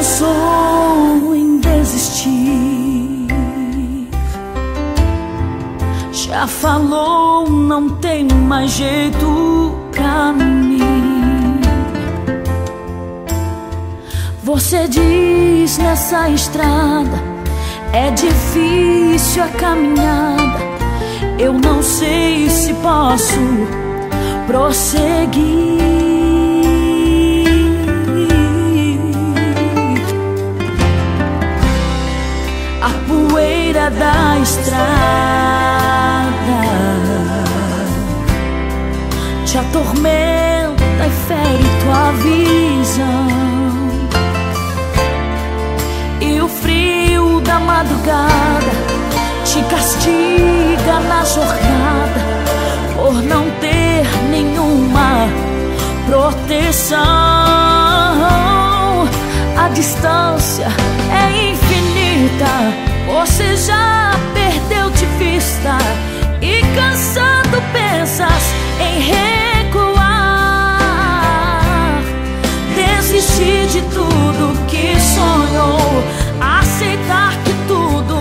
pensou em desistir, já falou, não tem mais jeito pra mim. Você diz nessa estrada é difícil a caminhada, eu não sei se posso prosseguir. A poeira da estrada te atormenta e fere tua visão, e o frio da madrugada te castiga na jornada por não ter nenhuma proteção. A distância é infinita, você já perdeu de vista, e cansado pensas em recuar, desistir de tudo que sonhou, aceitar que tudo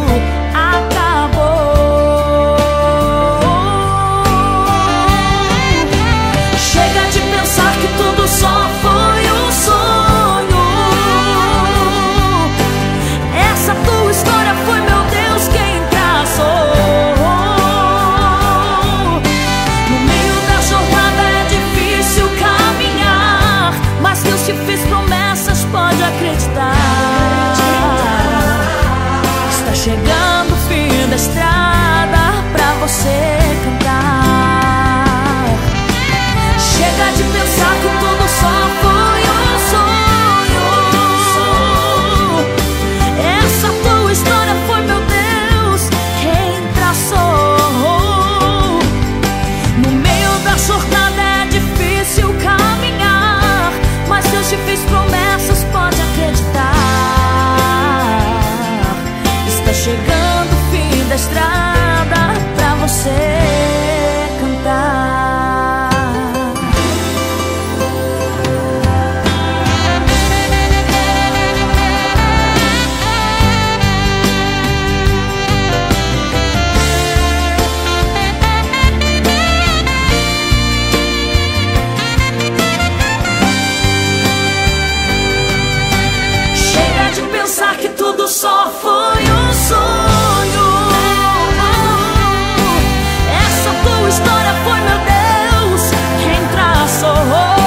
acabou. Chega de pensar que tudo só foi um sonho. Essa tua história foi, meu Deus, quem traçou. No meio da jornada é difícil caminhar, mas Deus te fez promessas, pode acreditar. Está chegando o fim da estrada pra você cantar. Chega de pensar que tudo só foi um sonho. Essa tua história foi, meu Deus, quem traçou. No meio da jornada é difícil caminhar, mas Deus te fez promessas, pode acreditar. Está chegando o fim da estrada pra você cantar. Chega de pensar que tudo só foi um sonho. Essa tua história foi, meu Deus, quem traçou.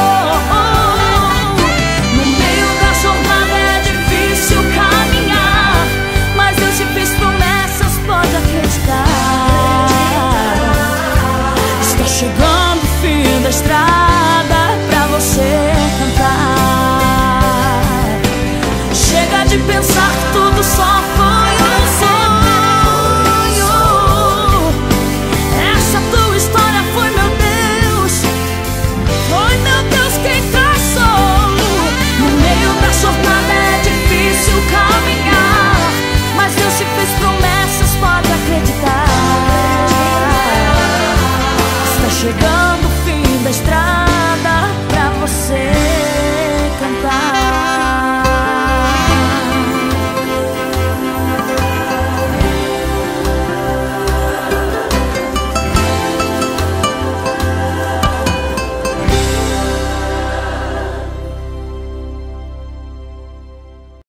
No meio da jornada é difícil caminhar, mas Deus te fez promessas, pode acreditar. Está chegando o fim da estrada pra você cantar. Chega de pensar que tudo só foi um sonho. Essa tua história foi, meu Deus, quem traçou. No meio da jornada é difícil caminhar, mas Deus te fez promessas, pode acreditar. Está chegando o fim da estrada pra você